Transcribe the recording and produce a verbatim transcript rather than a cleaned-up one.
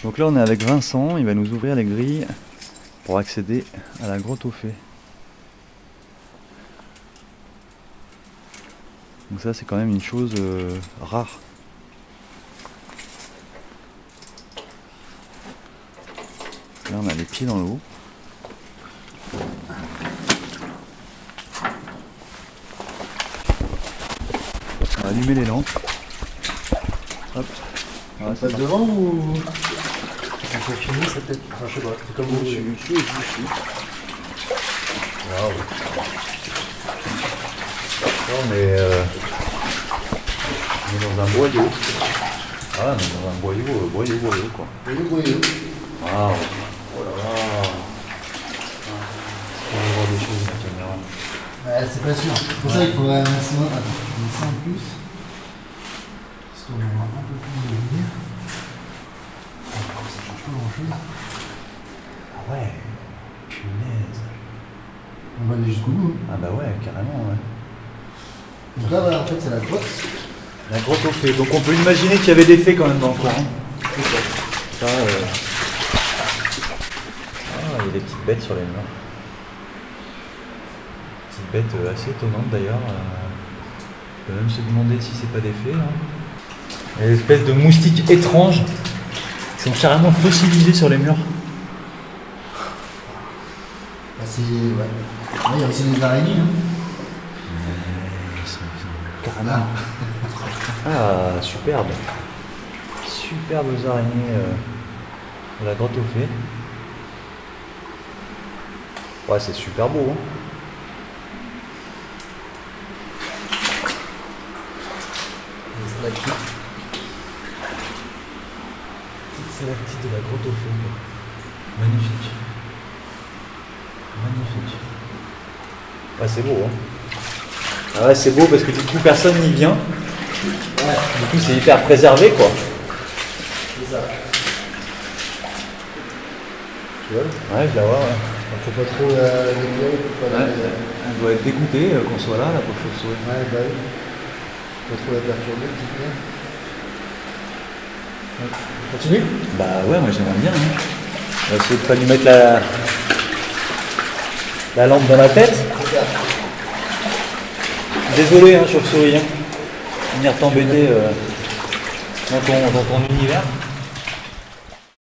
Donc là on est avec Vincent, il va nous ouvrir les grilles pour accéder à la grotte aux fées. Donc ça c'est quand même une chose euh, rare. Là on a les pieds dans l'eau. On va allumer les lampes. Hop. On ouais, passe devant ou on peut finir ça peut-être. Enfin, je sais pas, c'est comme vous voulez. Je suis ici. Waouh. Non mais euh, on est dans un boyau. Ah on est dans un boyau, euh, boyau, boyau quoi. Boyau, boyau. Waouh. Oh là là. On va voir des choses dans la caméra. Ouais, c'est pas sûr. Pour ouais. Ça il faudrait un maximum. Attends, je mets ça en plus. Histoire d'avoir un peu plus de lumière. Ça change pas grand chose. Ah ouais. Punaise. On va aller jusqu'au bout. Ah bah ouais, carrément ouais. Donc là voilà, en fait c'est la grotte. La grotte aux fées. Donc on peut imaginer qu'il y avait des fées quand même dans le coin. C'est ça. Ça euh... Ah, il y a des petites bêtes sur les murs. Petites bêtes assez étonnantes d'ailleurs. On peut même se demander si c'est pas des fées. Hein. Il y a des espèces de moustiques étranges qui sont carrément fossilisés sur les murs. Bah c'est... ouais. Ouais, il y a aussi des araignées. Hein. Ils sont, ils sont... Carrément. Ah, superbe. Superbes araignées euh, de la grotte aux fées. Ouais, c'est super beau. Hein. C'est la petite de la grotte aux fées. Magnifique. Magnifique. Ouais, c'est beau. Hein. Ah ouais, c'est beau parce que du coup, personne n'y vient. Ouais. Du coup, c'est hyper préservé, quoi. C'est ça. Tu vois? Ouais, je la vois, ouais. Faut pas trop la découvrir, faut pas la... Ouais, elle doit être dégoûtée euh, qu'on soit là, la pauvre chauve-souris. Ouais, bah oui. Faut pas trop la perturber, petit peu. Ouais. Continue? Bah ouais, moi j'aimerais bien. Hein. On va essayer de pas lui mettre la, la lampe dans la tête. Désolé, hein, chauve-souris. Hein. Venir t'embêter euh, dans, ton, dans ton univers.